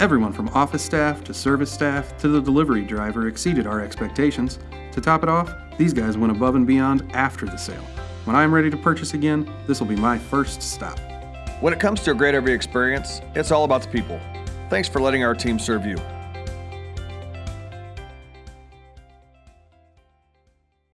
Everyone from office staff to service staff to the delivery driver exceeded our expectations. To top it off, these guys went above and beyond after the sale. When I'm ready to purchase again, this will be my first stop. When it comes to a great every experience, it's all about the people. Thanks for letting our team serve you.